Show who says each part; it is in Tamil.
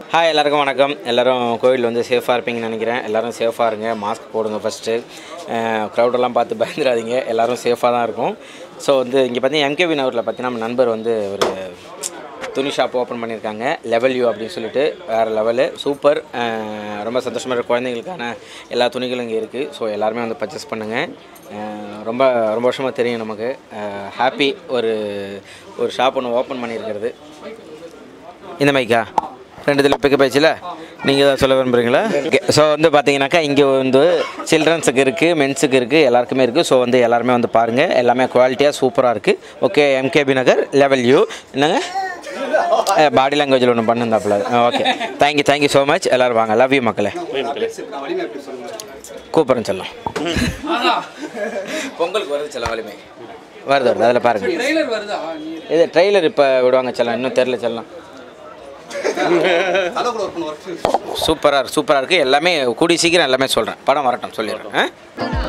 Speaker 1: ஹாய் எல்லாருக்கும் வணக்கம். எல்லோரும் கோவில் வந்து சேஃபாக இருப்பீங்கன்னு நினைக்கிறேன். எல்லோரும் சேஃபாக இருங்க, மாஸ்க் போடுங்க ஃபஸ்ட்டு. க்ரௌடெல்லாம் பார்த்து பயந்துடாதீங்க, எல்லோரும் சேஃபாக தான் இருக்கும். ஸோ வந்து இங்கே பார்த்தீங்கன்னா எம்கேபி நகரில் பார்த்தீங்கன்னா நம்ம நண்பர் வந்து ஒரு துணி ஷாப் ஓப்பன் பண்ணியிருக்காங்க. லெவல் யூ அப்படின்னு சொல்லிட்டு வேறு லெவலு சூப்பர். ரொம்ப சந்தோஷமாக இருக்குது. குழந்தைங்களுக்கான எல்லா துணிகளும் இங்கே இருக்குது. ஸோ எல்லாருமே வந்து பர்ச்சேஸ் பண்ணுங்கள். ரொம்ப ரொம்ப வருஷமாக தெரியும் நமக்கு. ஹாப்பி ஒரு ஷாப் ஒன்று ஓப்பன் பண்ணியிருக்கிறது. இந்த மைக்கா 2 இதில் பிக்கப் ஆயிடுச்சுல, நீங்கள் தான் சொல்ல விரும்புகிறீங்களா? ஸோ வந்து பார்த்தீங்கன்னாக்கா இங்கே வந்து சில்ட்ரன்ஸுக்கு இருக்குது, மென்ஸுக்கு இருக்குது, எல்லாருக்குமே இருக்குது. ஸோ வந்து எல்லாருமே வந்து பாருங்கள், எல்லாமே குவாலிட்டியாக சூப்பராக இருக்குது. Okay, MKB Nagar level you. என்னங்க பாடி லாங்குவேஜில் ஒன்று பண்ணிருந்தாப்புல. Okay, thank you so much. எல்லோரும் வாங்க. லவ் யூ மக்களே. கூப்பிட்றேன் செல்லம். பொங்கலுக்கு வருது செல்லம், வலிமை வருது அதில் பாருங்கள். இது ட்ரெய்லர் இப்போ விடுவாங்க செல்லம், இன்னும் தெரில செல்லம். சூப்பராக இருக்குது. எல்லாமே கூடி சீக்கிரம் எல்லாமே சொல்கிறேன். படம் வரட்டும் சொல்லிடுறேன்.